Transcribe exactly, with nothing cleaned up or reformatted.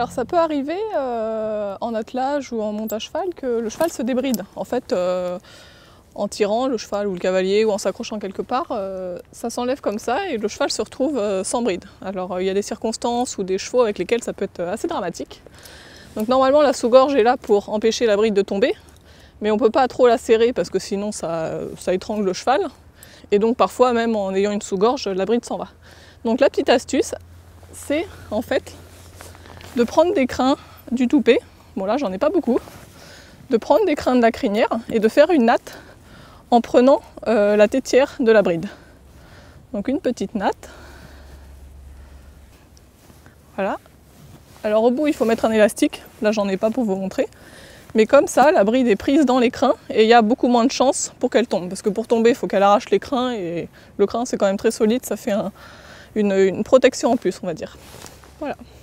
Alors ça peut arriver euh, en attelage ou en monte à cheval que le cheval se débride. En fait, euh, en tirant le cheval ou le cavalier ou en s'accrochant quelque part, euh, ça s'enlève comme ça et le cheval se retrouve euh, sans bride. Alors il y a des circonstances ou des chevaux avec lesquels ça peut être assez dramatique. Donc normalement la sous-gorge est là pour empêcher la bride de tomber, mais on ne peut pas trop la serrer parce que sinon ça, ça étrangle le cheval. Et donc parfois même en ayant une sous-gorge, la bride s'en va. Donc la petite astuce, c'est en fait de prendre des crins du toupet, bon là j'en ai pas beaucoup, de prendre des crins de la crinière et de faire une natte en prenant euh, la tétière de la bride. Donc une petite natte. Voilà. Alors au bout il faut mettre un élastique, là j'en ai pas pour vous montrer. Mais comme ça, la bride est prise dans les crins et il y a beaucoup moins de chances pour qu'elle tombe. Parce que pour tomber, il faut qu'elle arrache les crins et le crin c'est quand même très solide, ça fait un, une, une protection en plus on va dire. Voilà.